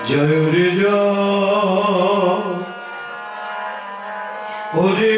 জয় রে জয়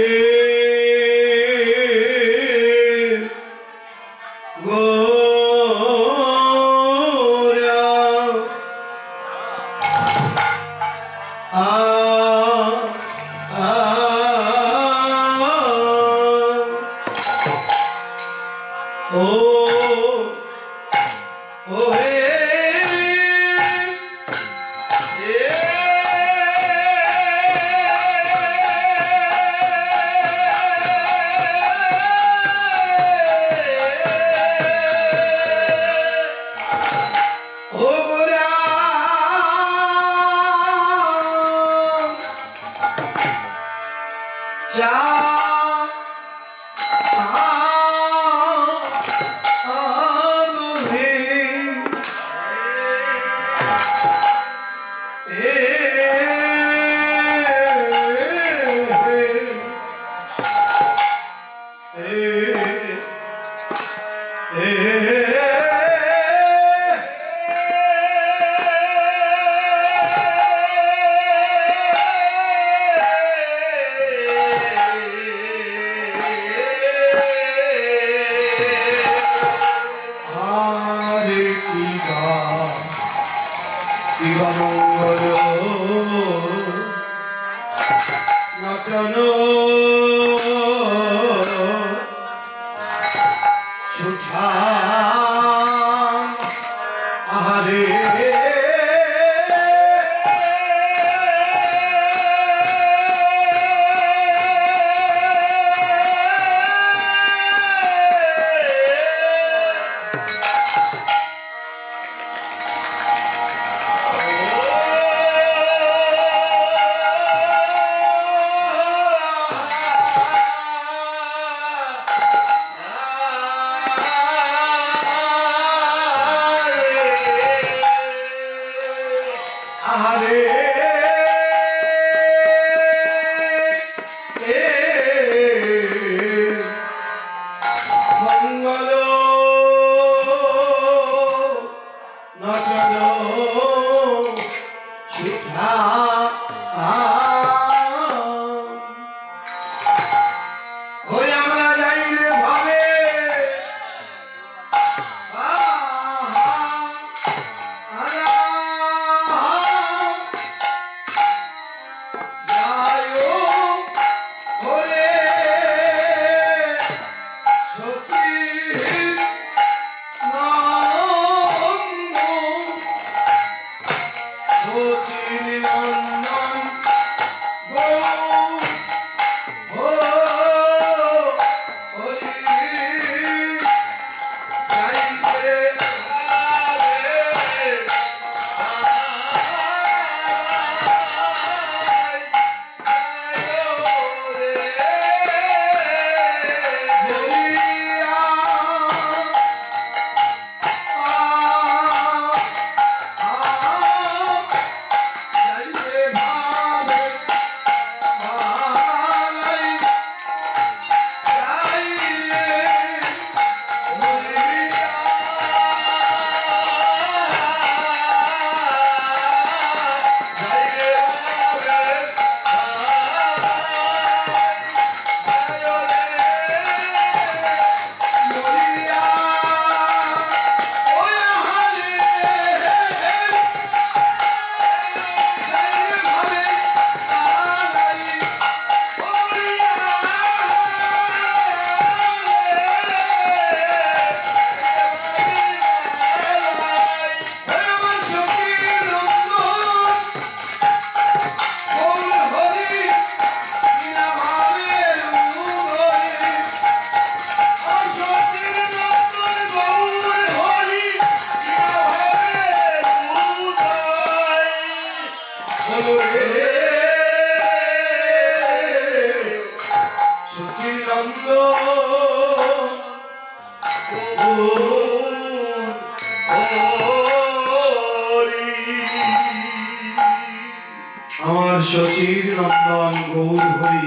শশীর নন্দন গৌর হরি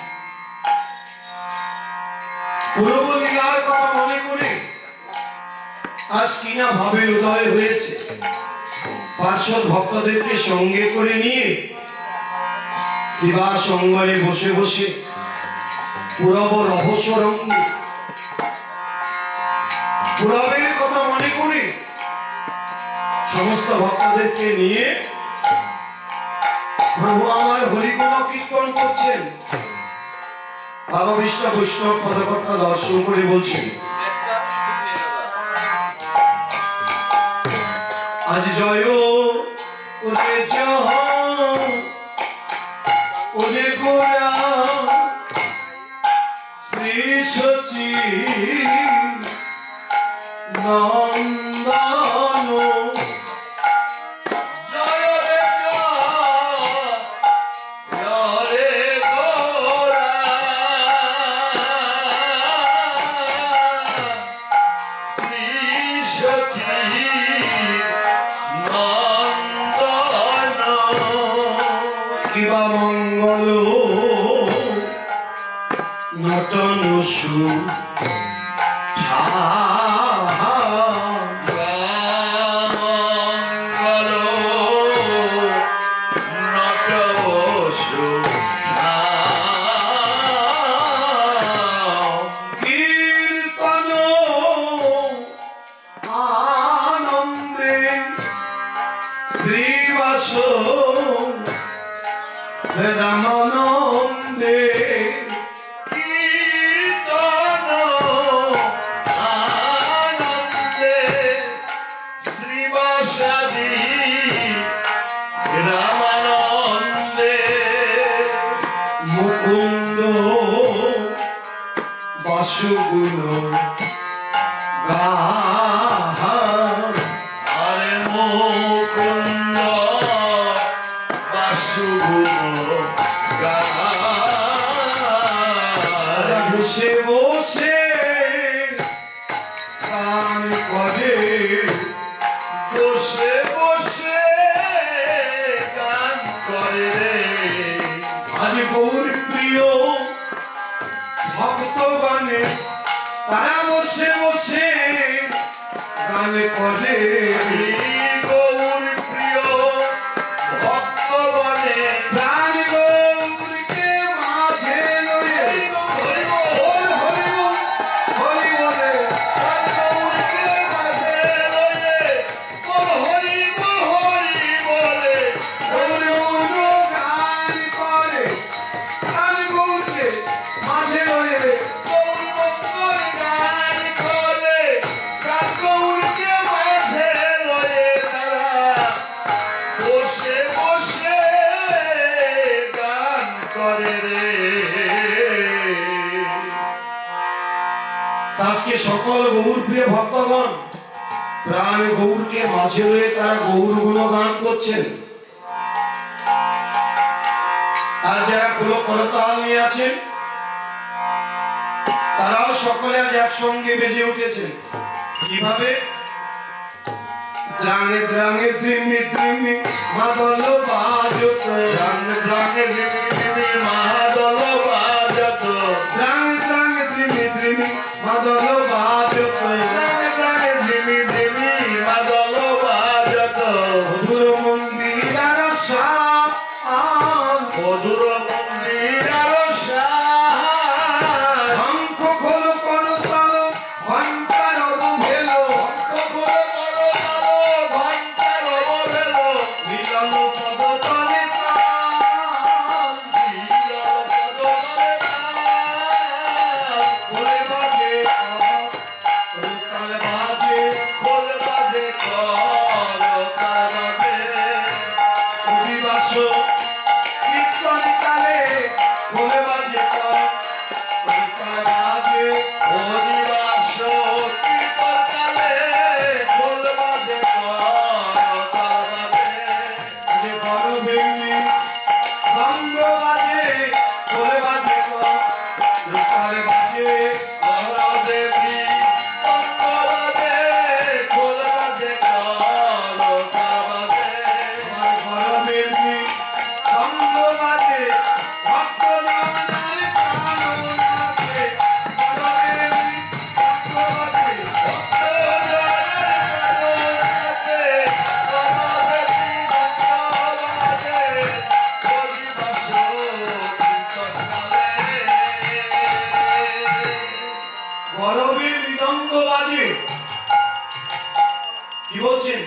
পূর্ব লীলার কথা মনে করে আজ কিনা ভাবের উদয় হয়েছে। পার্শ্বদ ভক্তদেরকে সঙ্গে করে নিয়ে শিবাস অঙ্গনে বসে বসে পুরব রহস্য রঙ্গে পুরবের কথা মনে করে সমস্ত ভক্তদেরকে নিয়ে প্রভু আমার হরিগুণ কীর্তন করছেন। বাবা বিষ্ণু বৈষ্ণব পদকর্তা দর্শন করে বলছেন, আজ জয় ওরে জহ ওরে গোরা শ্রী সচি নন্দন কিবা মঙ্গল নটন সু কীর্তন আনন্দে শ্রীবাস রামানন্দে কীর্তন আনন্দে শ্রীবাসাদি রামানন্দে মুকুন্দ বাসুগুণ আরে মুকুন্দ বাসুগুণ বসে বসে গান করে বসে বসে গান করে রে আজ গৌর প্রিয় ভক্তগণে তারা বসে বসে গান করে গৌর প্রিয় ভক্তগণে প্রাণ গৌরকে মাঝে লয়ে হরি বল হরি বল হরি বলে গৌরকে মাঝে লয়ে বল হরি বলে গৌর গৌর গান করে প্রাণ গৌরকে মাঝে লয়ে গৌর মঙ্গল গান করে গৌরকে মাঝে লয়ে তারা বসে বসে গান করে রে আজকে সকল গৌর প্রিয় ভক্তগণ প্রাণ গৌরকে মাঝে রয়ে তারা গৌর গুণগান করছেন। আর যারা কুলো করতাল নিয়ে আছেন তারাও সকলে আজ একসঙ্গে বেজে উঠেছেন। কিভাবে? দ্রাঙে দ্রাঙে দ্রিমি দ্রিমি মাদল বাজত, রঙ রঙে ঝিমি মাদল বাজত, দ্রাঙে দ্রাঙে দ্রিমি দ্রিমি মাদল বাজত, রঙ রঙে ঝিমি মাদল বাজত, মধুর মন্দির আর শান, মধুর মন্দির আর শান, শঙ্খ খোল করতাল ঘণ্টার অবহেল, ঘণ্টার অবহেল, মিলন পদতলে তাল, খোলে বাজে করতাল বাজে, খোল বাজে করতাল বাজে, অভিবাস কীর্তন কালে খোলে বাজে করতাল বাজে, অধিবাস কীর্তন কালে খোল বাজে করতাল বাজে, যে বড় ভেঙে ভঙ্গ বাজে খোলে বাজে করতাল বাজে, দেবী অঙ্গরাজে খোল বাজে করতাল বাজে, আমার বড় ভেঙে ভঙ্গ বাজে ভক্ত জনের প্রাণ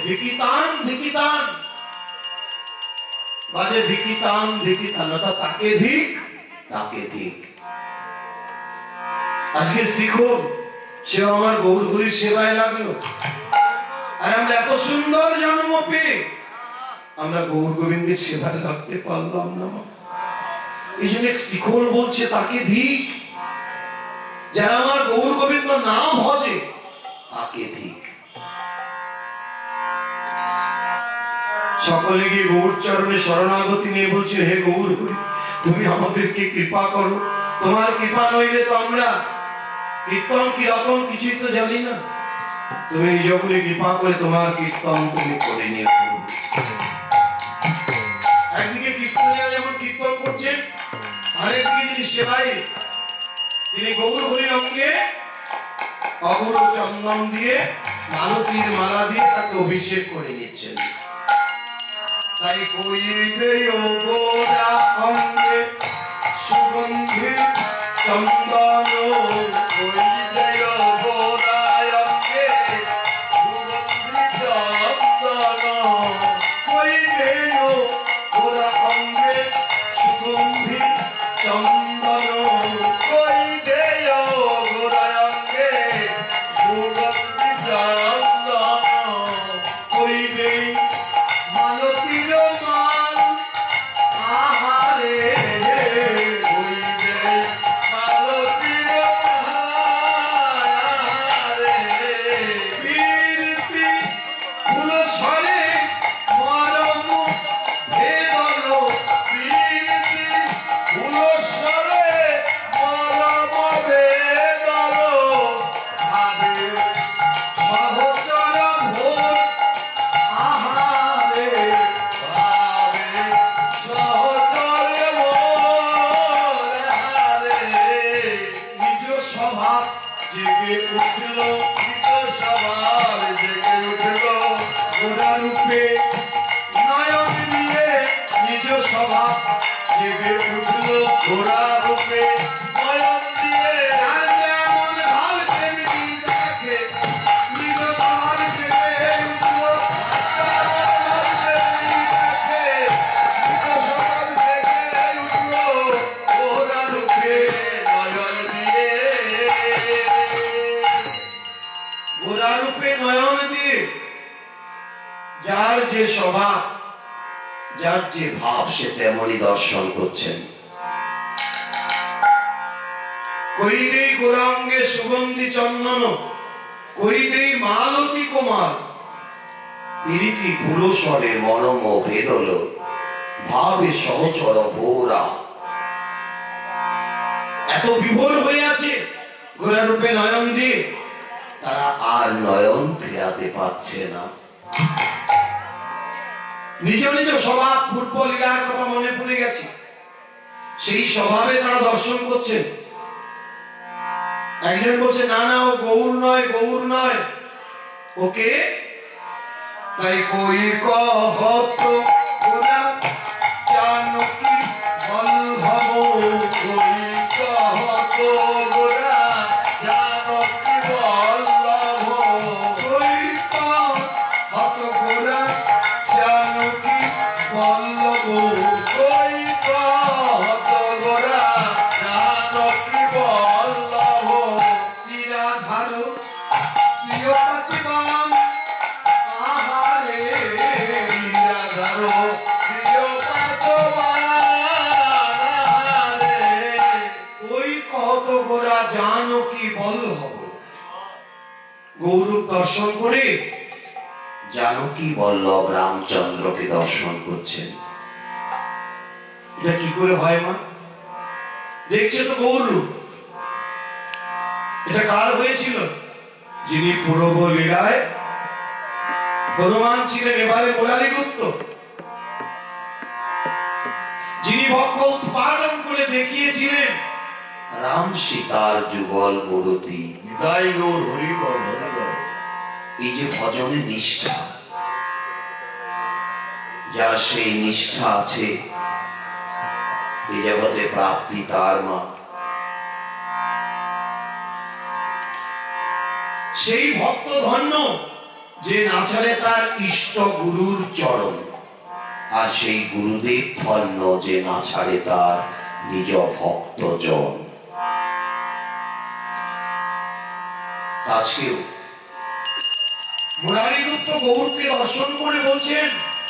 ভিকিতান ভিকিতান বাজে ভিকিতান ভিকিতান, অর্থাৎ তাকে ধিক তাকে ধিক। আজকে শিখো সে আমার গৌর হরির সেবায় লাগলো, আর আমরা এত সুন্দর জন্ম পেয়ে আমরা গৌর গোবিন্দের সেবায় লাগতে পারলাম না। এই জন্য শিখর বলছে তাকে ধিক, যারা আমার গৌর গোবিন্দ না ভজে তাকে ধিক। সকলে গিয়ে গৌর চরণে শরণাগতি নিয়ে বলছেন, হে গৌর হরি, তুমি আমাদেরকে কৃপা করো, তোমার কৃপা নইলে তো আমরা কীর্তন কি রকম কিছুই তো জানি না, তুমি যখনই কৃপা করে তোমার কীর্তন তুমি করে নিয়ে। একদিকে কীর্তনীরা যেমন কীর্তন করছেন, আরেকদিকে যিনি সেবায় তিনি গৌর হরি অঙ্গে অগুর চন্দন দিয়ে মালতীর মালা দিয়ে তাকে অভিষেক করে নিচ্ছেন। তাই কইতে গোরা অঙ্গে সুগন্ধি চন্দন, কইতে গোরা অঙ্গে সুগন্ধি চন্দন, কইতে গোরা অঙ্গে সুগন্ধি চন্দন, কইতে গোরা অঙ্গে সুগন্ধি চন্দন, কইতে মালতীর মাল আহারে, কইতে মালতীর মাহারে, কীর্তি ফুল সরে মরম ভেদল, কীর্তি ফুলস্বরে মরম বেদল, ভাবে সহচর ভোর আহারে, ভাবে সহচরে মোরে, নিজ স্বভাব জেগে উঠল নিজ সবার জেগে উঠল, গোরা রূপে নয়ন দিয়ে, নিজ স্বভাব জেগে উঠল ঘোড়া রূপে নয়ন দিয়ে, আর যেমন ভাব তেমনি দেখে, নিজ স্বভাব জেগে উঠল গোরা রূপে গোরা রূপে নয়ন দিয়ে। যার যে স্বভাব, যার যে ভাব, সে তেমনই দর্শন করছেন। কইদেই গোরাঙ্গে সুগন্ধি চন্দন, কইদেই মালতী কুমার, প্রীতি ফুলস্বরে মরম ভেদল, ভাবে সহচর ভোরা। এত বিভোর হয়ে আছে গোরা রূপে নয়ন দিয়ে, তারা আর নয়ন ফেরাতে পারছে না। নিজ নিজ স্বভাব পূর্ব লীলার কথা মনে পড়ে গেছে, সেই স্বভাবে তারা দর্শন করছেন। একজন বলছে, না না, ও গৌর নয়, গৌর নয়, ওকে। তাই কই কহত গোরা জানকী বল্লভ, কই কহত গোরা জানকী বল্লভ, কই কহত গোরা জানকী বল্লভ, কই কহত গোরা জানকী বল্লভ, শ্রীরাধার প্রিয় পাচিবান আহারে, রাধার প্রিয় পাচবারে, ওই কত গোরা জানকী বল্লভ। গৌরব দর্শন করে জানকী বল্লভ রামচন্দ্রকে দর্শন করছেন। এটা কি করে হয় মা? দেখছে তো গৌরব, এটা কার হয়েছিল? যিনি পূর্ব লীলায় হনুমান ছিলেন, এবারে মুরারিগুপ্ত, যিনি বক্ষ উৎপাদন করে দেখিয়েছিলেন রাম সীতার যুগল মূরতি। নিতাই গৌর হরি বল হরি বল। এই যে ভজনে নিষ্ঠা, যার সেই নিষ্ঠা আছে, এই জগতে প্রাপ্তি তার মা। সেই ভক্ত ধন্য যে নাচারে তার ইষ্ট গুরুর চরণ, আর সেই গুরুদেব ধন্য যে না ছাড়ে তার নিজ ভক্ত জন। আজকেও মুরারি গুপ্ত গৌরকে দর্শন করে বলছেন,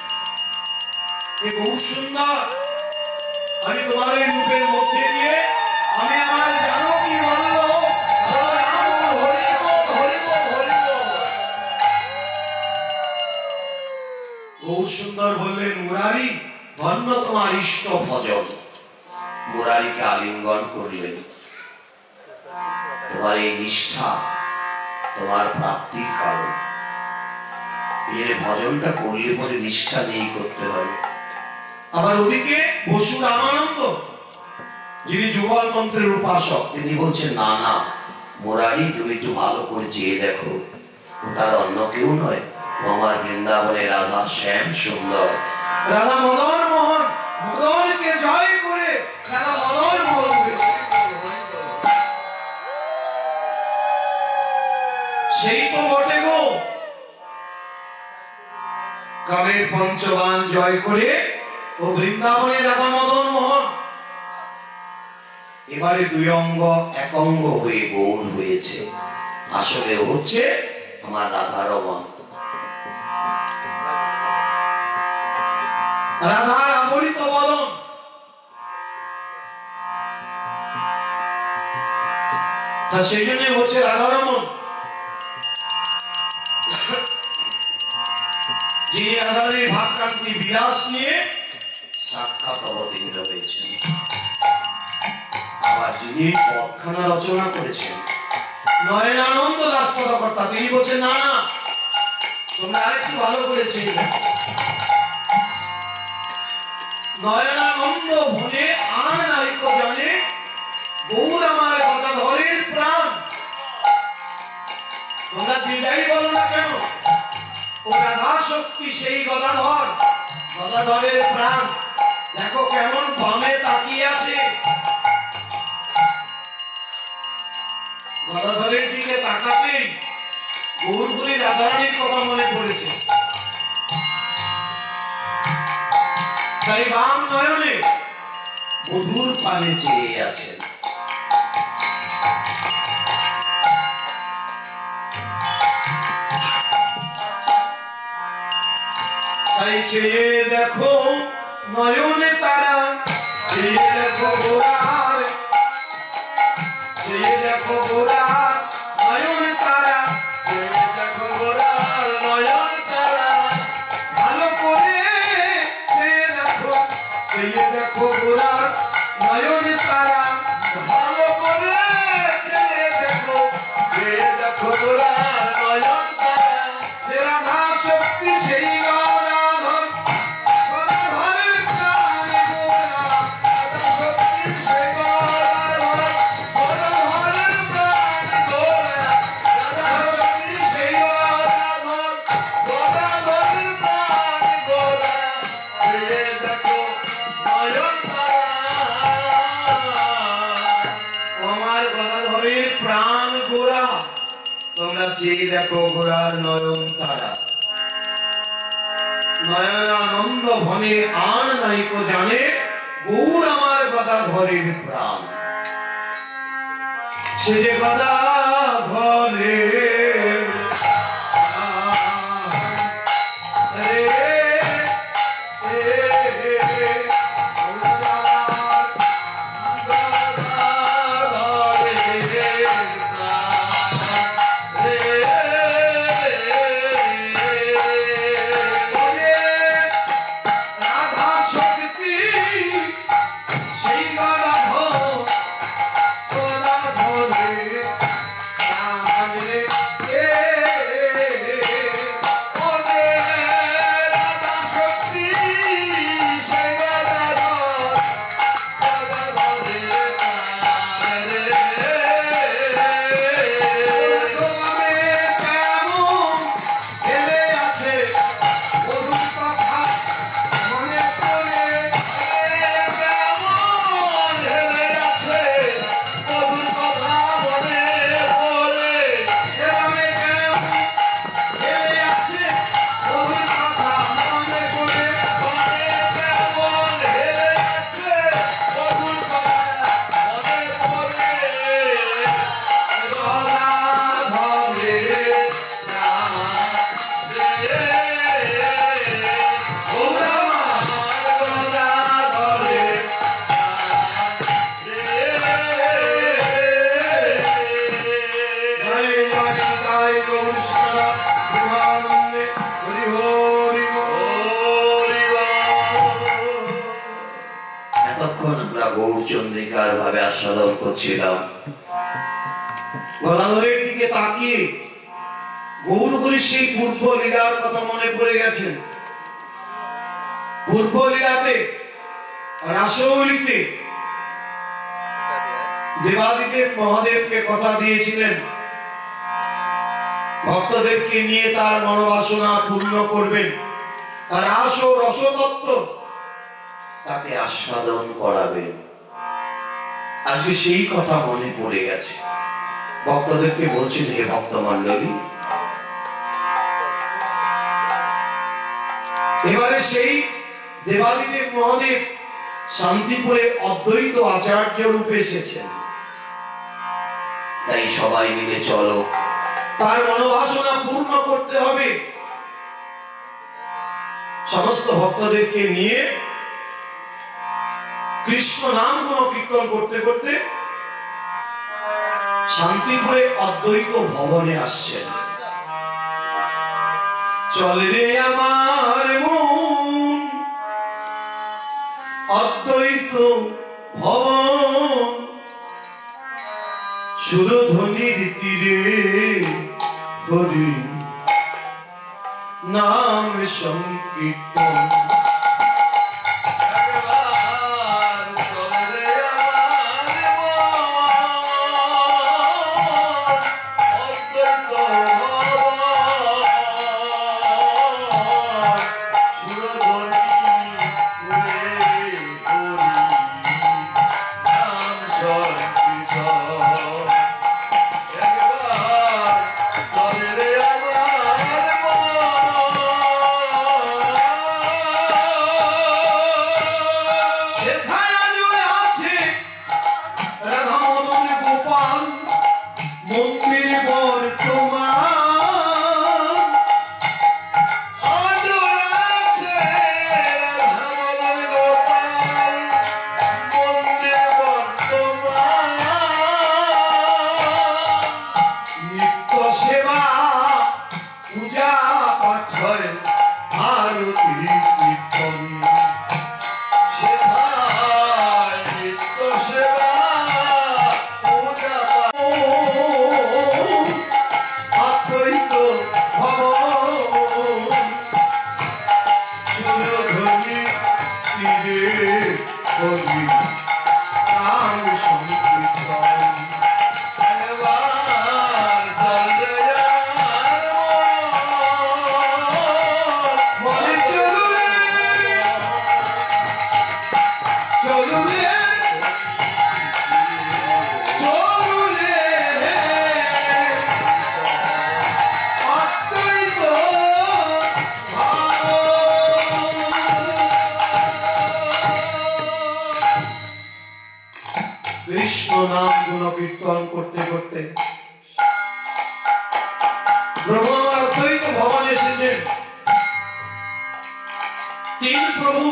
এ গৌর সুন্দর, আমি তোমার এই রূপের মধ্যে দিয়ে আমি আমার জানো কি বলবো। গৌর সুন্দর বললেন, মুরারি ধন্য তোমার ইষ্ট ভজন। মুরারিকে আলিঙ্গন করলেন, তোমার এই নিষ্ঠা তোমার প্রাপ্তির কারণ। এর ভজনটা করলে পরে নিষ্ঠা নিয়েই করতে হবে। আবার ওদিকে বসু রামানন্দ, যিনি যুগল মন্ত্রের উপাসক, তিনি বলছেন, না না মুরারি, তুমি একটু ভালো করে চেয়ে দেখো, ওটার অন্য কেউ নয়, ও আমার বৃন্দাবনের রাধা শ্যাম সুন্দর, রাধা মদন মোহন, মদনকে জয় করে রাধা মদন মোহন হয়েছে। সেই তো বটে গো, কামের পঞ্চবান জয় করে ও বৃন্দাবনের রাধা মদন মোহন। এবারে দুই অঙ্গ এক অঙ্গ হয়ে গৌর হয়েছে, আসলে হচ্ছে আমার রাধারমণ। রাধার আবরিত বদন, তা সেই জন্য হচ্ছে রাধারমণ, যিনি রাধারের ভাবকান্তি বিলাস নিয়ে সাক্ষাৎ অবতীর্ণ হয়েছেন। আবার যিনি পদখানা রচনা করেছেন নয়নানন্দ দাস পদকর্তা, তিনি বলছেন, না না তোমরা আরেকটু ভালো করেছে। নয়নানন্দ ভনে আর নাইক জানে, গৌর আমার গদাধরের প্রাণ। তোমরা যে যাই বলো না কেন, ও রাধা শক্তি সেই গদাধর, গদাধরের প্রাণ। দেখো কেমন বামে তাকিয়ে আছে, গদাধরের দিকে তাকাতেই গৌরপুরী রাধারানীর কথা মনে পড়েছে। তাই বাম নয়নে মধুর পানে চেয়ে আছেন। তাই চেয়ে দেখো নয়নে তারা, চেয়ে দেখো গোরার, চেয়ে দেখো গোরার নয়নে তারা, চেয়ে দেখো গোরার নয়ন তারা, ভালো করে চেয়ে দেখো গোরার নয়নে তারা, ভালো করে চেয়ে দেখো গোরার নয়ন তারা। রাধা শক্তি সেই গদাধর, গদাধরের প্রাণ গোরা, রাধা শক্তি সেই গদাধর, গদাধরের প্রাণ গোরা। রাধা শক্তি সেই গদাধর, গদাধরের প্রাণ গোরা। চেয়ে দেখো নয়ন তারা। আমার গদাধরের প্রাণ গোরা, তোমরা চেয়ে দেখো গোরার নয়ন তারা। নয়নানন্দ ভনে আন নাইক জানে, গৌর আমার গদাধরের প্রাণ। সে যে গদাধরের প্রাণ, রে রাধা শক্তি সেই গদাধর, গদাধরের প্রাণ রে। গৌরচন্দ্রিকার ভাবে আস্বাদন করছিলাম। গদাধরের দিকে তাকিয়ে গৌর হরির সেই পূর্ব লীলার কথা মনে পড়ে গেছে। পূর্ব লীলাতে রাসৌলিতে দেবাদিদেব মহাদেবকে কথা দিয়েছিলেন ভক্তদেরকে নিয়ে তার মনোবাসনা পূর্ণ করবেন, রাস ও রসতত্ত্ব তাকে আস্বাদন করাবেন। আজকে সেই কথা মনে পড়ে গেছে। ভক্তদেরকে বলছেন, হে ভক্ত মন্ডলী, এবারে সেই দেবাদিদেব মহাদেব শান্তিপুরে অদ্বৈত আচার্য রূপে এসেছেন। তাই সবাই মিলে চলো, তার মনোবাসনা পূর্ণ করতে হবে। সমস্ত ভক্তদেরকে নিয়ে কৃষ্ণ নাম গুণ কীর্তন করতে করতে শান্তিপুরে অদ্বৈত ভবনে আসছেন। চল রে আমার মন অদ্বৈত ভবন, সুরধ্বনির তীরে হরি নাম সংকীর্তন। কৃষ্ণ নাম গুণ কীর্তন করতে করতে প্রভু আমার অদ্বৈত ভবনে এসেছেন। তিন প্রভু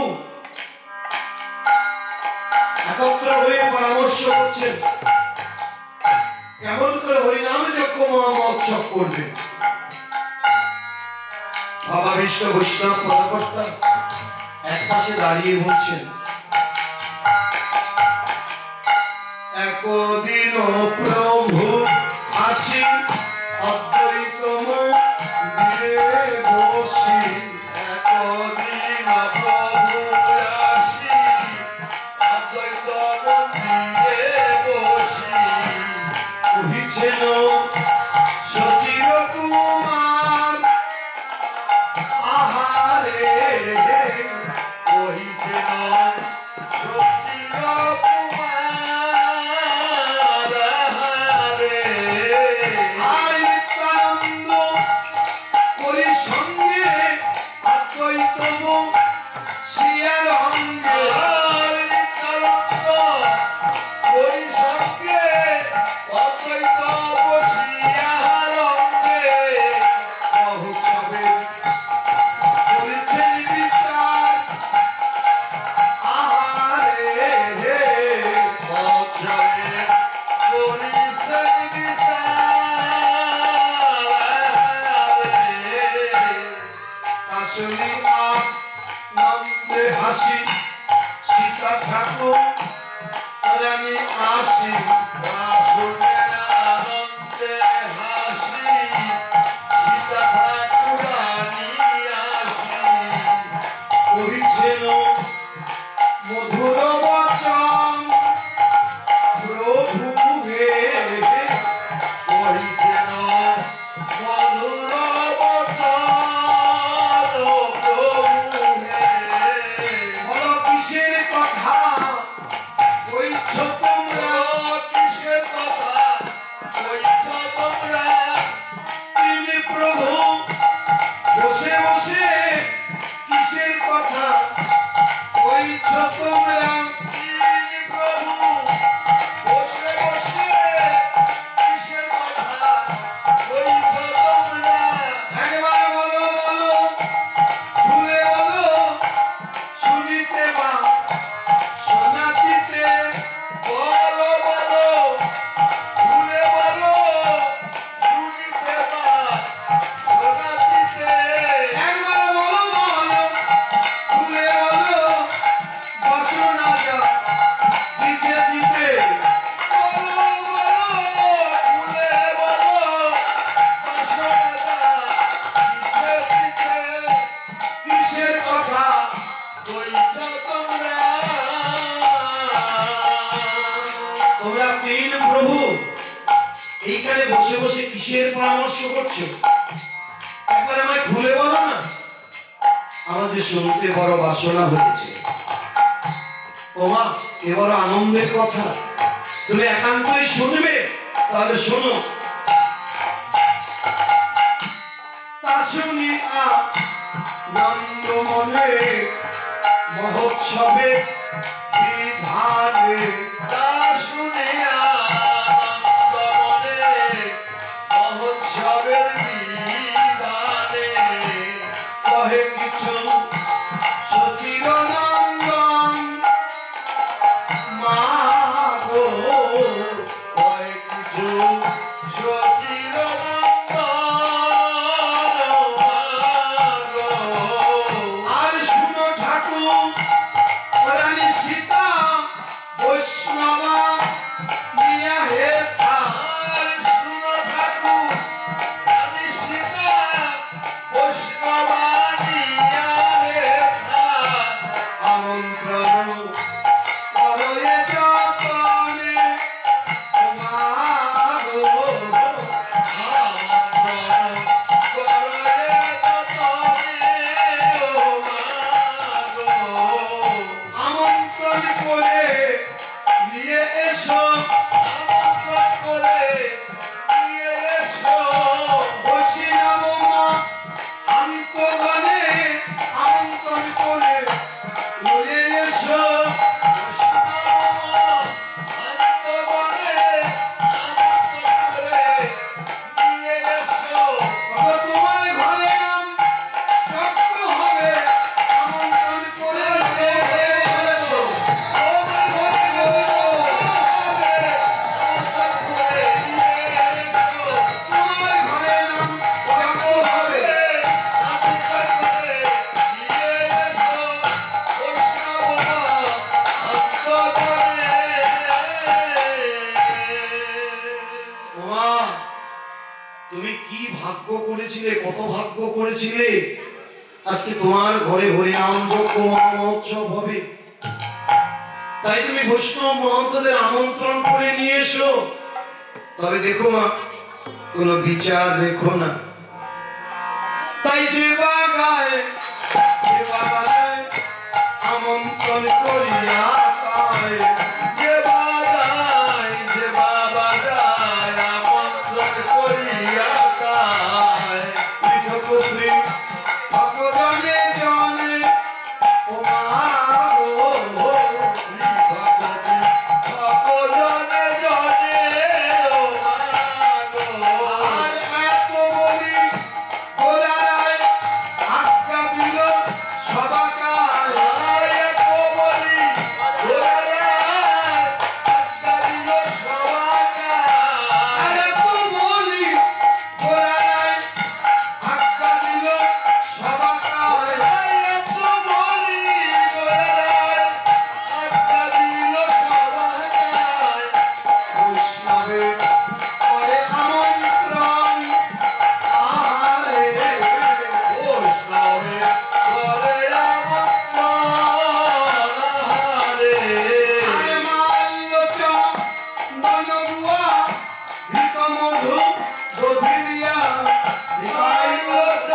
একত্র হয়ে পরামর্শ করছেন কেমন করে হরিনাম যজ্ঞ মহোৎসব করবে। বাবা বিষ্ণু বৈষ্ণব পদকর্তা এক পাশে দাঁড়িয়ে বলছেন, একদিন প্রভু আসি অদ্বৈত মন্দিরে বসি, একদিন প্রভু আসি অদ্বৈত মন্দিরে বসি, কহিছেন সচির কুমার আহারে, কহিছেন সচির কুমার আহারে, নিত্যানন্দ করি সঙ্গে অদ্বৈত শিয়ার অঙ্গে, নিত্যানন্দ করি সঙ্গে অদ্বৈত প্রভু এইখানে বসে বসে কিসের পরামর্শ করছো? একবার আমায় খুলে বলো না। আমার যে শুনতে বড় বাসনা হয়েছে। ওমা, এ বড় আনন্দের কথা, তুমি একান্তই শুনবে? তাহলে শোনো। তা শুনি আনন্দ মনে মহোৎসবে বিধানে, তা শুনিয়া আনন্দ মনে মহোৎসবের বিধানে কহে কিছু সচিদানন্দন মা গো, কয় কিছু আর শুনো ঠাকুর রানী সীতা বৈষ্ণবা নিয়া হেথা, আমন্ত্রণ করয়ে যতনে ও মা গো, আমন্ত্রণ করে নিয়ে এসো বসিলাম মা আন্তগণে, আমন্ত্রণ করে নিয়ে এসো। তোমার ঘরে নাম যজ্ঞ হবে, আমন্ত্রণ করে নিয়ে এসো। তোমার ঘরে নাম যজ্ঞ হবে, ওমা, তুমি কি ভাগ্য করেছিলে, কত ভাগ্য করেছিলে। আজকে তোমার ঘরে হরিনাম যজ্ঞ মহোৎসব হবে, তাই তুমি বৈষ্ণব মহন্তদের আমন্ত্রণ করে নিয়ে এসো। তবে দেখো মা, কোনো বিচার রেখো না। তাই যে বাগায় যে বাগায় আমন্ত্রণ করিয়া তাই পৃথক ভগবানে জনে ও মা গো, আর এত বলি গোলারায় আজ্ঞা দিল সবাকায়, আর এত বলি গোলারায় আজ্ঞা দিল সবাকায়, বৈষ্ণবে করে আমন্ত্রণ আহারে, আর মাল্য চন্দন গুয়া ঘৃত মধু দধিরিয়া নিবাইল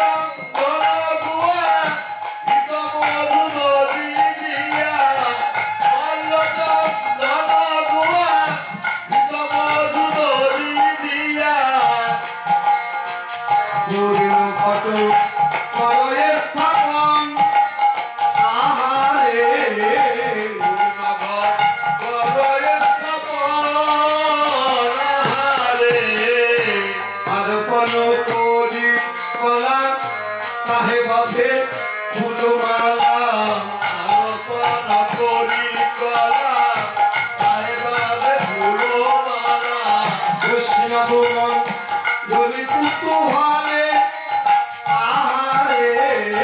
পূর্ণ ঘট করয়ে স্থাপন আহারে, আরোপণ করি কলা তাহে বাঁধে ফুলমালা, বৈষ্ণব মন ধরি কুতুহালে আহারে,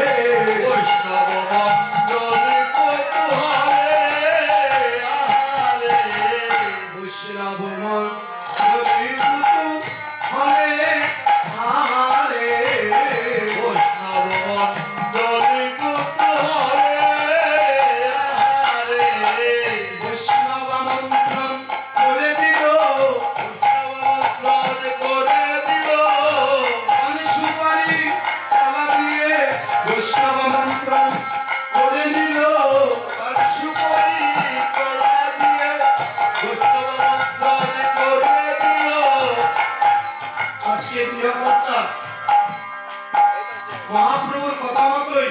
বৈষ্ণব মন ধরি কুতুহালে আহারে, বৈষ্ণব আমন্ত্রণ করে দিল মহাপ্রভুর কথা মতোই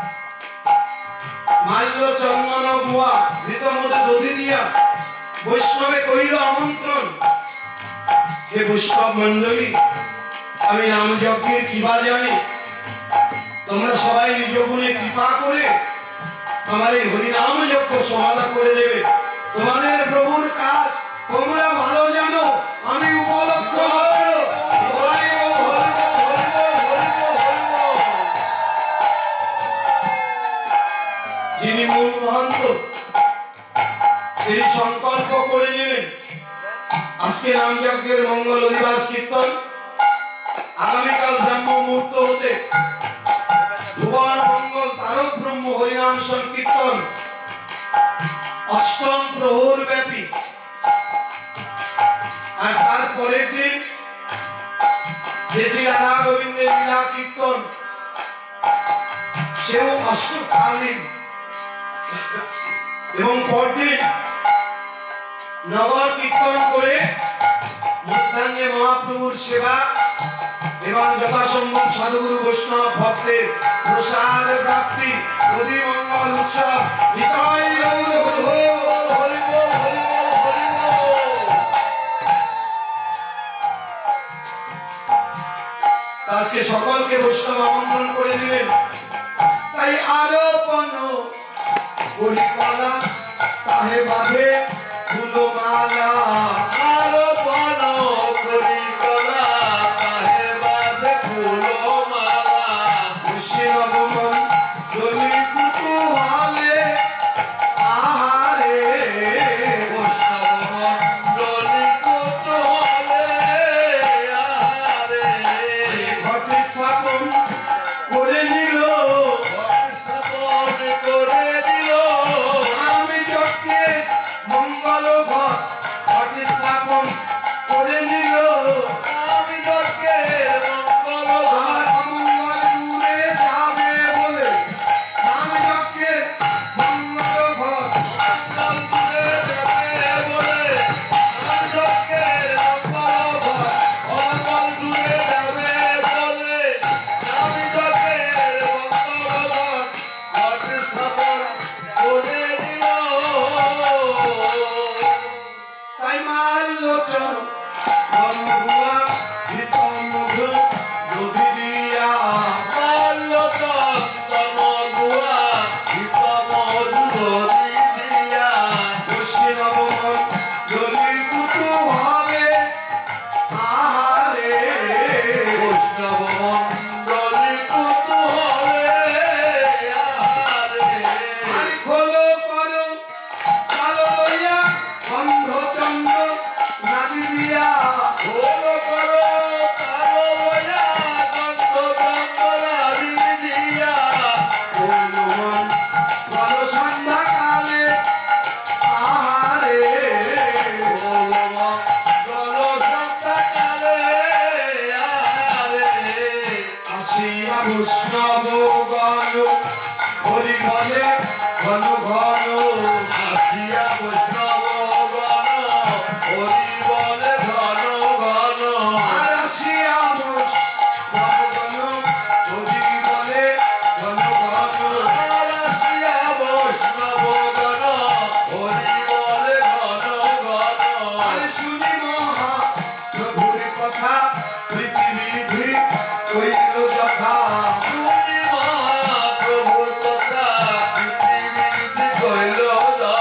মাল্য চন্দন গুয়া ঘৃত মধ্যে দধি দিয়া বৈষ্ণবে কইল আমন্ত্রণ। হে বৈষ্ণব মন্ডলী, আমি রামযজ্ঞের কৃপা জানি, তোমরা সবাই নিজ গুণে কৃপা করে আমার এই হরিনাম যজ্ঞ সমাধা করে দেবে। তোমাদের প্রভুর কাজ তোমরা ভালো জানো, আমি উপলক্ষ মাত্র। যিনি মূল মহন্ত তিনি সংকল্প করে নিলেন আজকে রামযজ্ঞের মঙ্গল অধিবাস কীর্তন, আগামীকাল ব্রাহ্ম মুহূর্ত হতে ভুবন মঙ্গল তারক ব্রহ্ম হরিনাম সংকীর্তন অষ্টম প্রহর ব্যাপী, আর তার পরের দিন যে শ্রী রাধা গোবিন্দের লীলা কীর্তন সেও অষ্টকালীন, এবং পরদিন নগর কীর্তন করে মধ্যাহ্নে মহাপ্রভুর সেবা এবং যথাসম্ভব সাধুগুরু বৈষ্ণব ভক্তের প্রসাদ প্রাপ্তি প্রতি মঙ্গল উৎসব। আজকে সকলকে বৈষ্ণব আমন্ত্রণ করে দিলেন, তাই আরোপণ কলিকলা তাহে বাঁধে ফুলো মালা, আরোপণ কলিকলা তাহে বাঁধে ফুলো মালা, বৈষ্ণবমন জলি কুতুহালে আহারে, বৈষ্ণবমণ্ডলী কুতূহলে আহারে, ঘটে স্থাপন করে নিল স্থাপন করে দিল আমি যজ্ঞে মঙ্গল ঘর, ঘটে স্থাপন করে নিল আমি যজ্ঞের মঙ্গল আর অমঙ্গল দূরে যাবে বলে, আমি যজ্ঞে মঙ্গল ঘর দূরে যাবে বলে, আমি যজ্ঞের মঙ্গল ঘর অমঙ্গল দূরে যাবে বলে, আমি যজ্ঞের মঙ্গল ঘর ঘট স্থাপন করে দিল। তাই মাল্যচর বন্ধুয়া হিতমুখ নদী দিয়া বৈষ্ণবমন জলি কুতুহালে আহারে, আরে খোলো করো কালো লইয়া বন্ধ চন্দ্র নাদি দিয়া ভালো সন্ধ্যা কালে আহারে, আসিয়া বৈষ্ণব গণ হরি বলে ঘন ঘন, আর আসিয়া বৈষ্ণব গণ হরি বলে ঘন ঘন, আর শুনি মহা প্রভুর কথা রীতিবিধি কইল যথা, প্রভুর কথা পৃথিবীতে কইল যথা।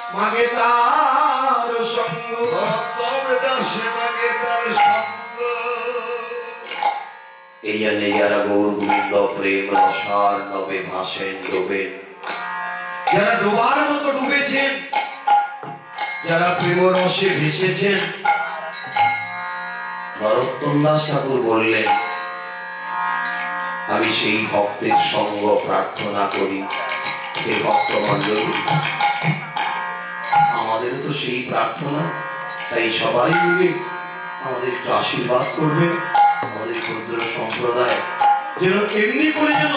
মাগে তার সঙ্গ তবে দাসে মাগে তার সঙ্গ। এই জন্য যারা গৌর গোবিন্দ প্রেম রসার নবে ভাসেন ডোবেন, যারা ডোবার মতো ডুবেছেন, যারা প্রেম রসে ভেসেছেন, নরোত্তম দাস ঠাকুর বললেন, আমি সেই ভক্তের সঙ্গ প্রার্থনা করি। হে ভক্ত মণ্ডলী, আমাদেরও তো সেই প্রার্থনা, তাই সবাই মিলে আমাদের একটু আশীর্বাদ করবে। আমাদের ক্ষুদ্র সম্প্রদায় যেন এমনি করে যেন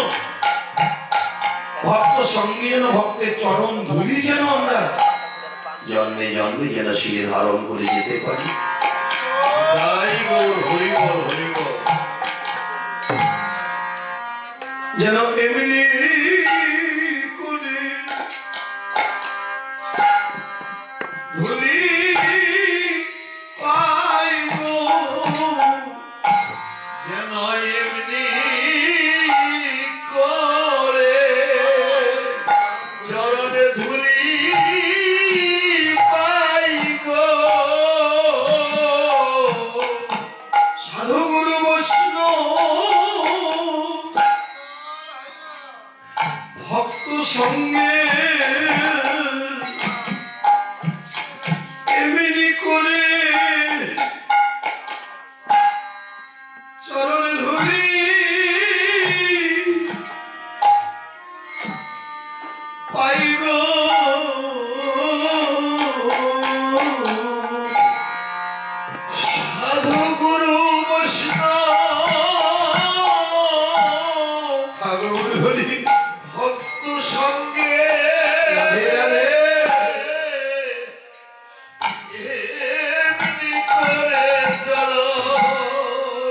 ভক্ত সঙ্গে যেন ভক্তের চরণ ধুলি যেন আমরা জন্মে জন্মে যেন শিরে ধারণ করে যেতে পারি। তাই গৌর হরি বল হরি বল। যেন এমনি করে ধুলি পাই গো, যেন এমনি করে চরণে ধুলি পাই গো। সাধু গুরু বৈষ্ণব ভক্ত সঙ্গে এমনি করে চরণে ধুলি পাইব। সাধু গুরু বৈষ্ণব ঠাকুর হরি ভক্ত সঙ্গে রাধে রাধে। এমনি করে চরণ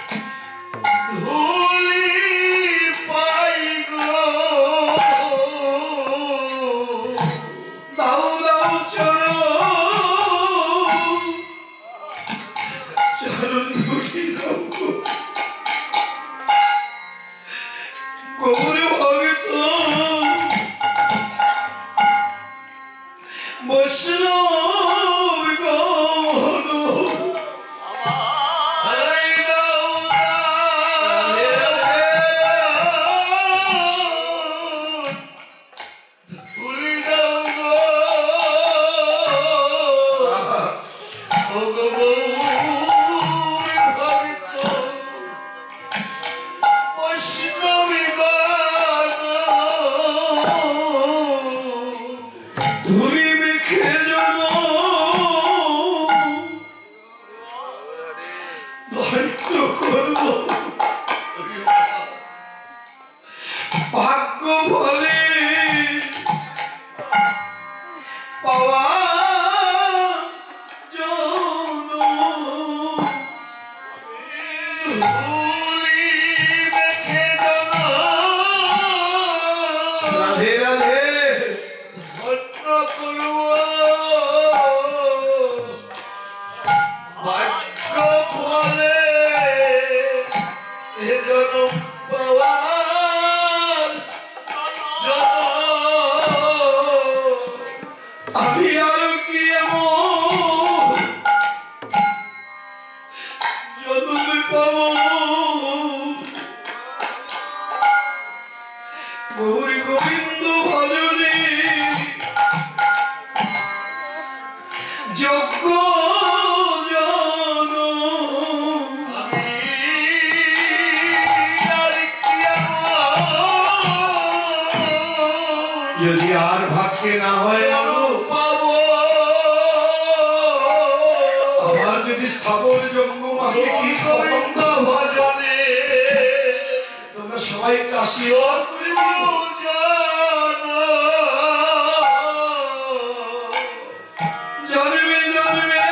ধুলি পাই গো। দাও দাও চরণ চরণ ধুলি দাও গো। গৌর ভক্ত বৈষ্ণব গণ হারাই দাও রাধে রাধে। ধুলি দাও গো। ও গো গৌর ভক্ত বৈষ্ণবীগণ, ধুলি মেখে যেন ধৈর্য করব, ভাগ্য বলে পাওয়া জন। ধুলি মেখে যেন রাধে রাধে। ধন্য করব ভাগ্য ফলে এ জনম পাওয়ার জন্য। আমি আর কি এমন জন্মে পাব, গৌরী গোবিন্দ ভজনে যোগ্য জন। আমি আর কি এমন যদি আর ভাগ্যে না হয় গো, পাবো আমার যদি স্থাবর যোগ্য মাকে কি গোবিন্দ ভজনে তোমরা সবাই একটু আশীর্বাদ করে দিও। জন্মে জন্মে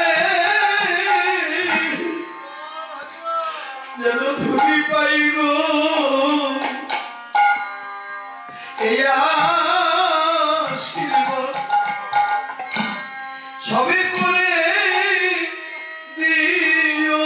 যেন ধুলি পাই গো, এই আশীর্বাদ সবে করে দিও।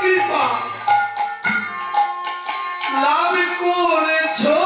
কৃপা লাভ করেছো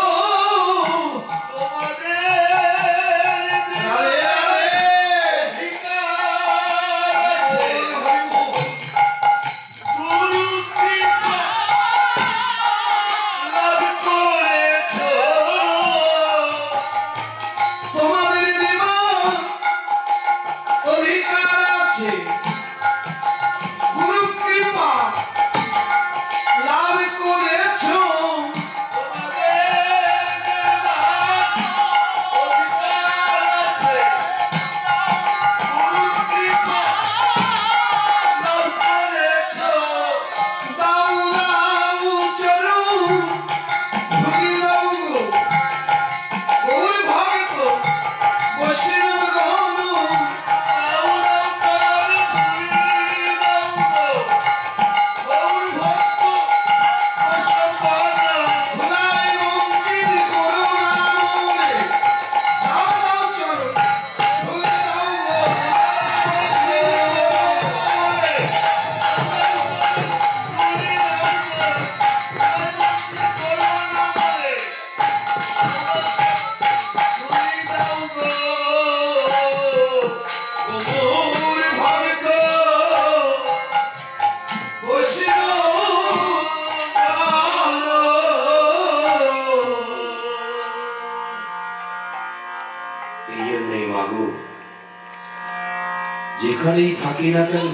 যেখানেই থাকি না কেন,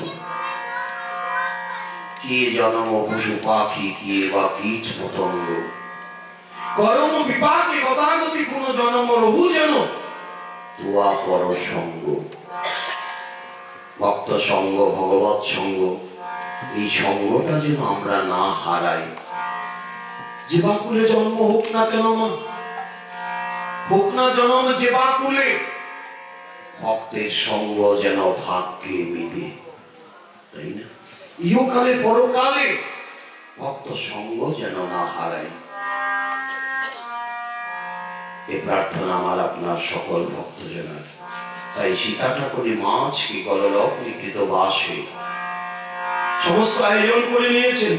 কে জনম পশু পাখি কে বা কীট পতঙ্গ, করম বিপাকে গতাগতি পুনঃ জনম রহু যেন তোয়া পর সঙ্গ। ভক্ত সঙ্গ, ভগবৎ সঙ্গ, এই সঙ্গটা যেন আমরা না হারাই। যে বাকুলে জন্ম হোক না কেন মা, হোক না জন্ম যে বাকুলে, ভক্তের সঙ্গ যেন ভাগ্যে মিলে, তাই না? ইহকালে পরকালে ভক্ত সঙ্গ যেন না হারাই, এ প্রার্থনা আমার আপনার সকল ভক্তজনের। তাই সীতা ঠাকুরী মাছ কি গললক নিকৃত বাসে সমস্ত আয়োজন করে নিয়েছেন।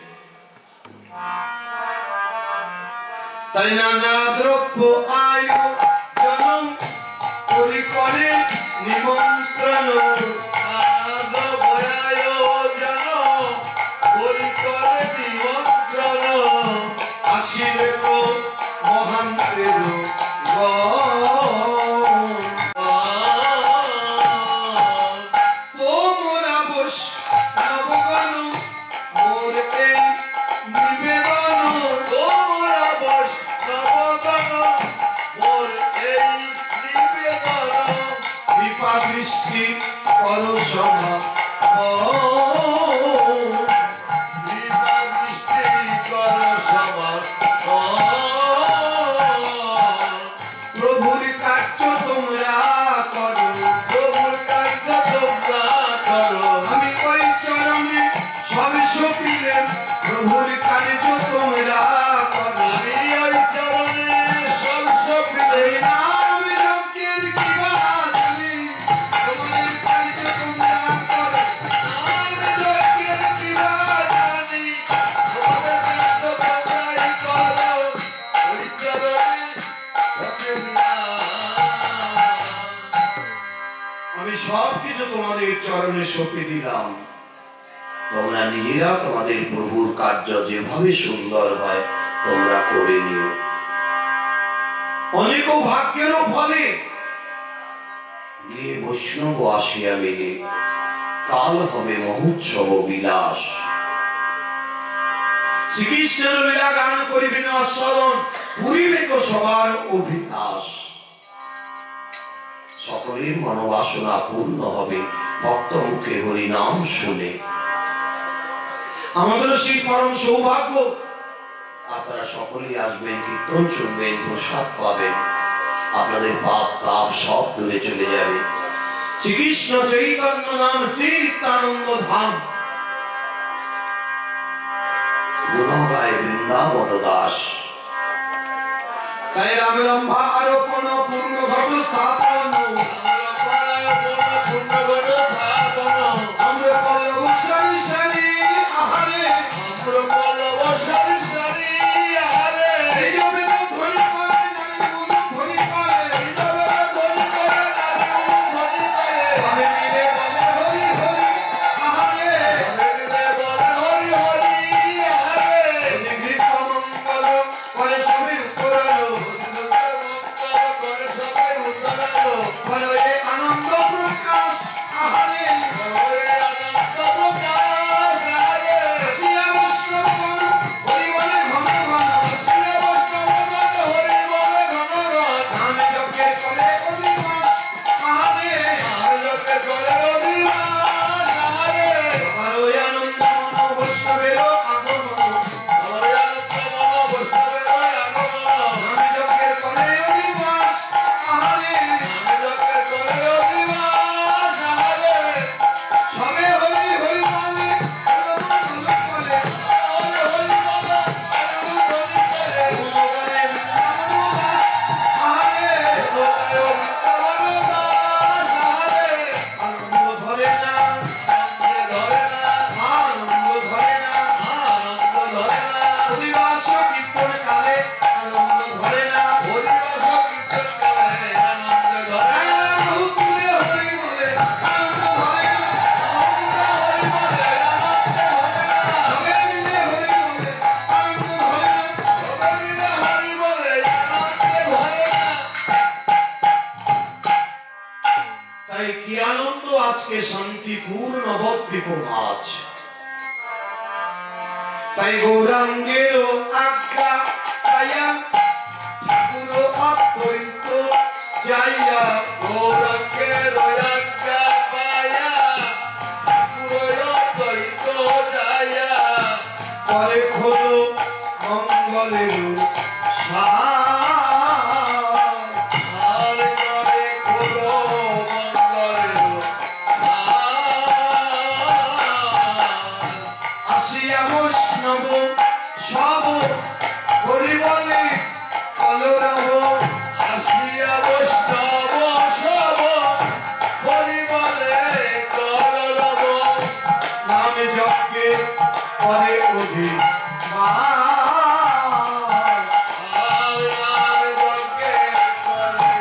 তাই নানা দ্রব্য আয়োজন করে নিমন্ত্রণ, আসিলে তো মহান্তের তোমরা বস নবগণ মোর এই নিবেদন, তোমরা বস নবগণ মোর এই নিবেদন, কৃপা দৃষ্টি কর সভা প্রভুর কার্য তোমরা করো, প্রভুর কার্য তোমরা করো, আমি ওই চরণে সব সপিলে প্রভুর কার্য তোমরা করো, আমি ওই চরণে সব সপিলে নাম যজ্ঞের কিবা জানি, প্রভুর কার্য তোমরা করো, নাম যজ্ঞের কিবা জানি, প্রভুর কার্য তোমরাই করো, ওই চরণে আমি সবকিছু তোমাদের চরণে সঁপে দিলাম। তোমরা নিজেরা তোমাদের প্রভুর কার্য যেভাবে সুন্দর হয় তোমরা করে নিও। অনেক ভাগ্যেরও ফলে গৃহে বৈষ্ণব আসিয়া মিলে কাল হবে মহোৎসব বিলাস। শ্রীকৃষ্ণের লীলা গান করিবেন আস্বাদন, পুরিবে তো সবার অভিলাষ। সকলের মনোবাসনা পূর্ণ হবে ভক্ত মুখে হরি নাম শুনে। আমাদের সেই পরম সৌভাগ্য, আপনারা সকলেই আসবেন, কীর্তন শুনবেন, প্রসাদ পাবেন, আপনাদের পাপ তাপ সব দূরে চলে যাবে। শ্রীকৃষ্ণ চৈতন্য নাম শ্রী নিত্যানন্দ ধাম, গুণগায় বৃন্দাবন দাস। তাই রাম লম্বা আরোপণ পূর্ণ ঘট স্থাপন, আমরা পল্লব সারি সারি আহারে অতীত মাছ। তাই গৌরাঙ্গের আজ্ঞা পাইয়া ঠাকুর অদ্বৈত যাইয়া, গৌরাঙ্গের আজ্ঞা পাইয়া ঠাকুর অদ্বৈত যাইয়া, পরে খোলো মঙ্গলের সার, আর করে খোলো মঙ্গলের দ্বার। আসিয়া বৈষ্ণব সব হরি বলে কলরব, আসিয়া বৈষ্ণব সব হরি বলে কলরব, নাম যজ্ঞে পরে অধিক আর নাম যজ্ঞে করে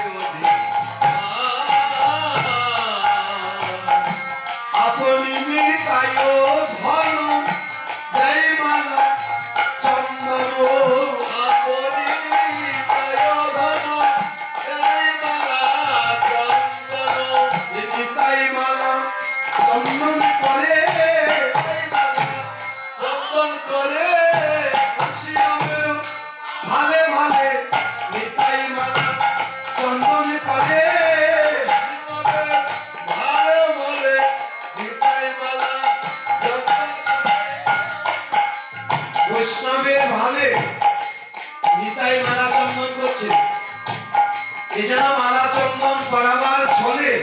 অধিকার। আপনি নিতায় ধন জয় মালা চন্দন, আপনি নিতায় ধন জয় মালা চন্দন, নিতাই মালা চন্দন করে চন্দন করে শ্রীরামের ভালে ভালে নিতাই মালা চন্দন করে, ভালো বলে নিতাই মালা চন্দন করে। বৈষ্ণবের ভালে নিতাই মালা চন্দন করছে। এ যেন মালা চন্দন করাবার ছলে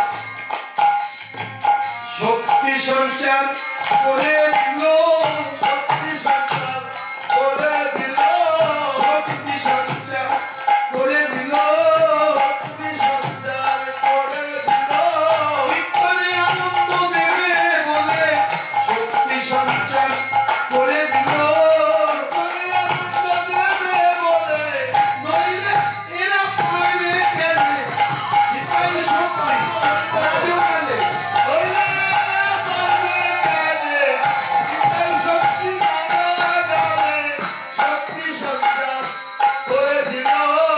শক্তি সঞ্চার করে দিল, শক্তি সঞ্চার করে দিল, শক্তি সঞ্চার করে দিল, শক্তি সঞ্চার করে দিল, কীর্তনে আনন্দ দেবে বলে শক্তি সঞ্চার করে দিল, করে আনন্দ দেবে বলে নইলে এরা পাইবে কেনে নিতাই শক্তি রাজকালে, হইলে পারবে কাজে, নিতাই শক্তি কাজে, শক্তি সঞ্চার করে দিল।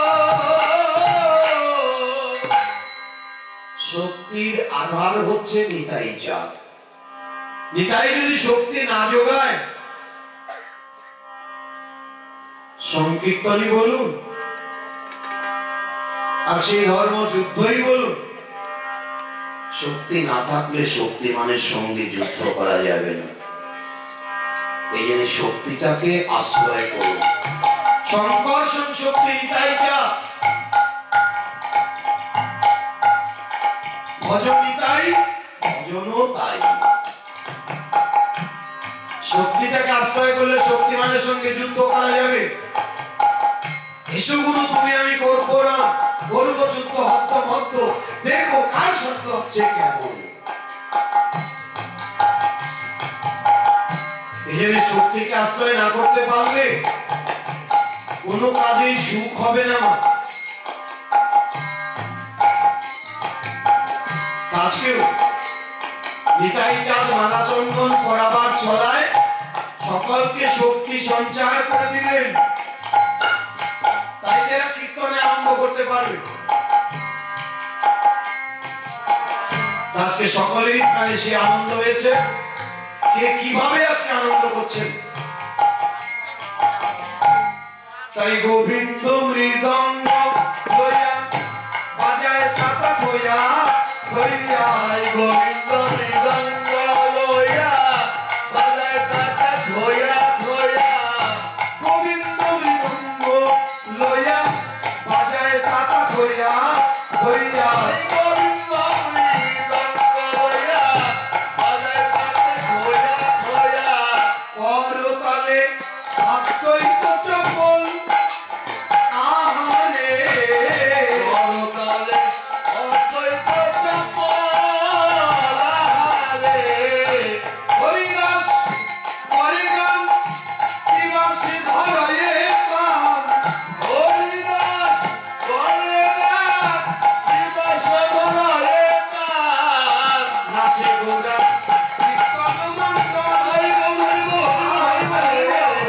শক্তির আধার হচ্ছে নিতাই চাঁদ। নিতাই যদি শক্তি না যোগায়, সংকীর্তনই বলুন আর সেই ধর্ম যুদ্ধই বলুন, শক্তি না থাকলে শক্তিমানের সঙ্গে যুদ্ধ করা যাবে না। এই জন্য শক্তিটাকে আশ্রয় করুন। সংকর্ষণ শক্তি নিতাই চাঁদ, ভজনই তাই ভজনও তাই। শক্তিটাকে আশ্রয় করলে শক্তিমানের সঙ্গে যুদ্ধ করা যাবে। এসো গুরু তুমি আমি করবো না, করবো যুদ্ধ হত্য মত্ত, দেখবো কার সত্য হচ্ছে কেমন। এখানে শক্তিকে আশ্রয় না করতে পারলে কোনো কাজেই সুখ হবে না। আজকেও নিতাই চাঁদ মালা চন্দন করাবার ছলায় সকলকে শক্তি সঞ্চার করে দিলেন, তাই এরা কীর্তনে আনন্দ করতে পারবে। আজকে সকলেরই প্রাণে সে আনন্দ হয়েছে। কে কিভাবে আজকে আনন্দ করছেন? তাই গোবিন্দ মৃদঙ্গ লইয়া বাজায় তাতা খোয়া ধরিয়া, গোবিন্দ মৃদঙ্গ লইয়া বাজায় তাতা ধোয়া ধোয়া, গোবিন্দ মৃদঙ্গ লইয়া বাজায় তাতা খোয়া ধরিয়া, গোবিন্দ মৃদঙ্গ লইয়া বাজায় তাতা ধোয়া ধোয়া, করতালে আত্মৈত চপল আহারে, করতালে অদ্বৈত চপলাহারে, হরিদাস করে গান দিবাসে ধরয়ে প্রাণ, হরিদাস করে গান দিবস ধরে প্রাণ, নাচে গোরা কীর্তন মন্ডল, হরি বল হরি বল হরি বল হরি বল।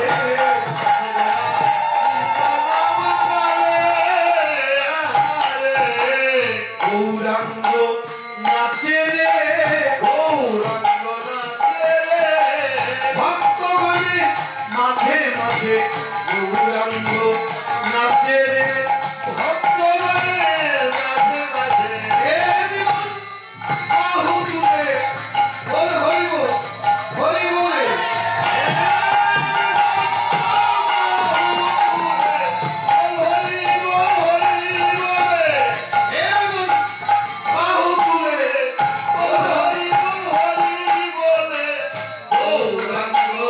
মাঝে মাঝে গৌরাঙ্গ নাচে রে ভক্তগণের মাঝে মাঝে হে জীবন বাহু তুলে বল হরি বল হরি বলে হে জীবন বাহু তুলে বল হরি গৌরাঙ্গ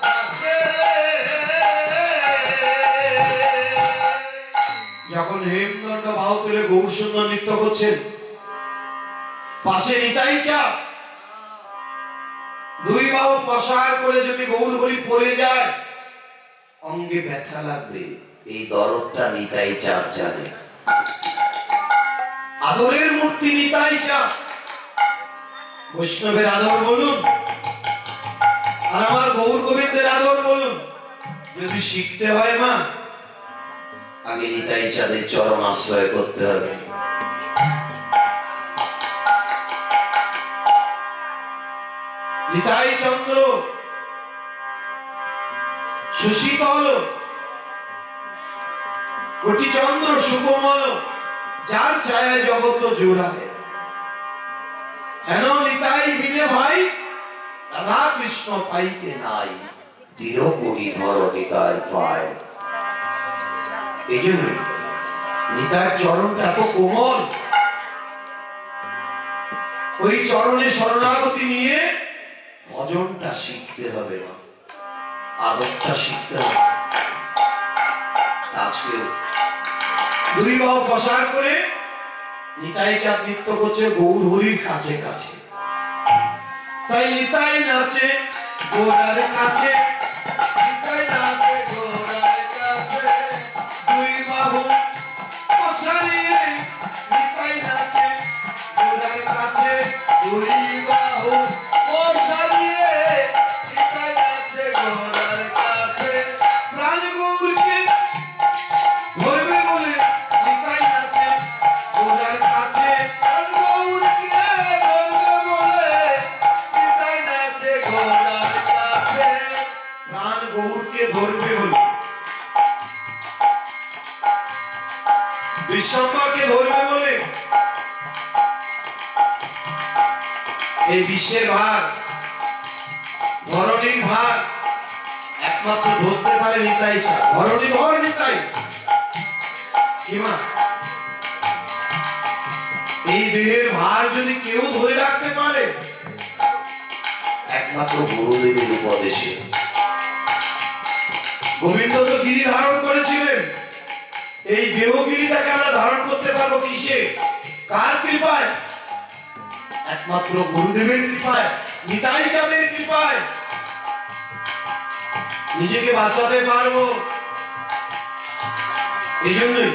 যখন হেমদণ্ড বাহু তুলে গৌর সুন্দর নৃত্য করছেন, পাশে নিতাই চাপ দুই বাহু প্রসার করে যদি গৌর হরি পড়ে যায় অঙ্গে ব্যথা লাগবে, এই দরদটা নিতাই চাপ জানে। আদরের মূর্তি নিতাই চাপ, বৈষ্ণবের আদর বলুন আর আমার গৌর গোবিন্দের আদর বলুন। যদি শিখতে হয় মা, আগে নিতাই চাঁদের চরণ আশ্রয় করতে হবে। নিতাই চন্দ্র সুশীতল কোটি চন্দ্র সুকোমল, যার ছায়ায় জগত জোড়ায়। হেন নিতাই বিনে ভাই রাধা কৃষ্ণ পাইতে নাই, দৃঢ় করি ধর নিতাই পায়। এই জন্য নিতাইয়ের চরণটা এত কোমল, ওই চরণে শরণাগতি নিয়ে ভজনটা শিখতে হবে না, আদরটা শিখতে হবে। আজকেও দুই বাহু প্রসার করে নিতাই চাঁদ নৃত্য করছে গৌর হরির কাছে কাছে। তাই নিতাই নাচে গোরার কাছে, নিতাই নাচে গোরার কাছে, দুই বাহু প্রসারিয়ে নিতাই নাচে গোরার কাছে। দুই বাহু প্রসারিয়ে নিতাই নাচে গোরার কাছে। প্রাণ গৌরকে ধরবে বলে নিতাই নাচে গোরার কাছে। গৌরকে ধরবে বলে নিতাই নাচে গোরার কাছে। প্রাণ গৌরকে ধরবে বলে, বিশ্বম্বরকে ধরবে বলে এই বিশ্বের ভার, ধরণীর ভার একমাত্র ধরতে পারে নিতাই চাঁদ। ধরণী ধর নিতাই কি মা, এই দেহের ভার যদি কেউ ধরে রাখতে পারে একমাত্র গুরুদেবের উপদেশে। গোবিন্দ তো গিরি ধারণ করেছিলেন, এই দেহগিরিটাকে আমরা ধারণ করতে পারবো কিসে, কার কৃপায়? একমাত্র গুরুদেবের কৃপায়, নিতাই চাঁদের কৃপায়। নিজেকে বাঁচাতে পারবো, এই জন্যই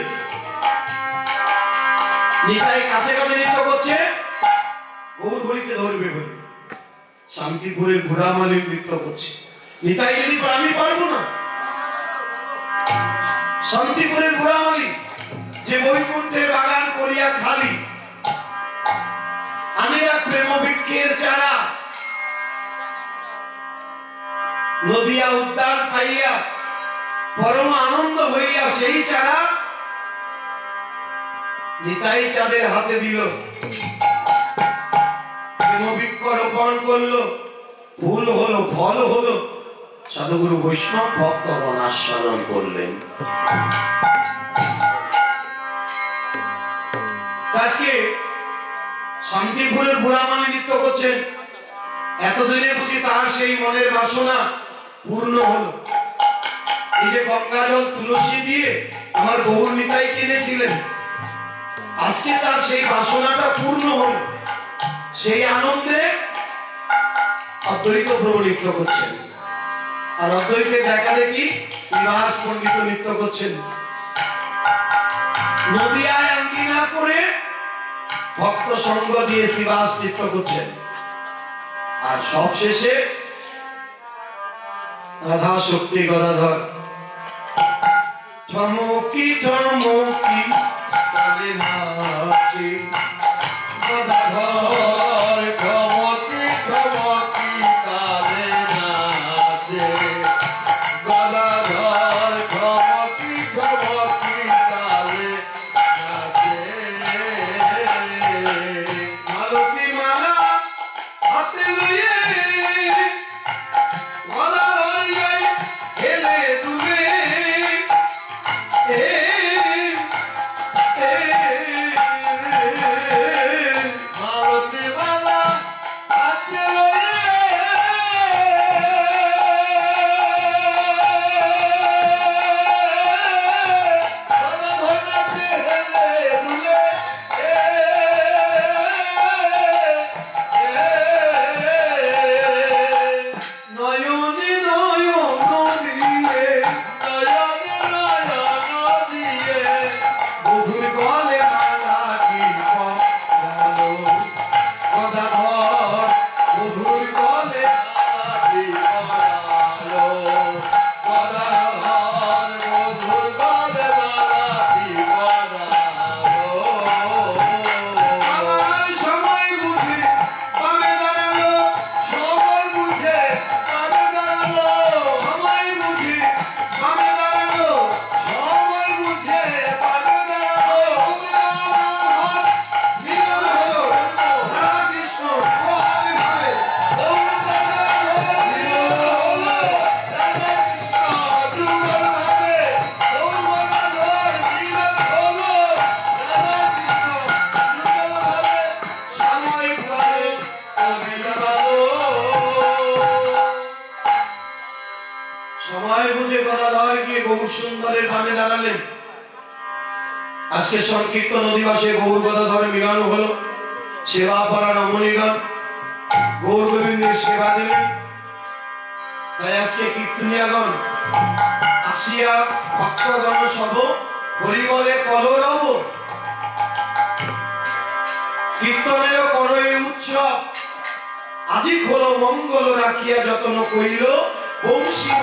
নিতাই কাছে কাছে নৃত্য করছে গৌর হরিকে ধরবে বলে। শান্তিপুরের ঘোড়া মালিক নৃত্য করছে, নিতাই যদি পারে আমি পারবো না। শান্তিপুরের ঘোড়া মালিক যে বৈকুণ্ঠের বাগান করিয়া খালি, আনিয়া প্রেম বৃক্ষের চারা, নদিয়া উদ্যান পাইয়া পরম আনন্দ হইয়া সেই চারা নিতাই চাঁদের হাতে দিল। প্রেম বৃক্ষ রোপণ করলো, ফুল হলো, ফল হলো, সাধুগুরু বৈষ্ণব ভক্তগণ আস্বাদন করলেন। আজকে শান্তিপুরের বুড়ামালি নৃত্য করছেন, এতদিনে বুঝি তার সেই মনের বাসনা পূর্ণ হলো। এই যে গঙ্গা জল তুলসী দিয়ে আমার গৌর নিতাই কিনেছিলেন, আজকে তার সেই বাসনাটা পূর্ণ হলো। সেই আনন্দে অদ্বৈত প্রভু নৃত্য করছেন, আর অদ্বৈতের দেখা দেখি শ্রীবাস পণ্ডিত নৃত্য করছেন। নদিয়ায় আঙ্গিনা করে ভক্ত সঙ্গ দিয়ে শ্রীবাস নৃত্য করছেন, আর সব শেষে রাধা শক্তি গদাধর ঠমকি ঠমকি চলে নাচে গদাধর। ঠমকি ঠমকি তালে নাচে সময় বুঝে গদাধর গিয়ে গৌর সুন্দরের বামে দাঁড়ালেন। আজকে সংকীর্তন অধিবাসে গৌর গদাধর মিলন হলো। সেবা পরা রমণীগণ গৌর গোবিন্দের সেবা দিলেন। তাই আজকে কীর্তনিয়াগণ আসিয়া ভক্তগণ সব হরি বলে কলরব। কীর্তনেরও করো এই উৎসব, আজি হলো মঙ্গল রাখিয়া যতন কইল বংশী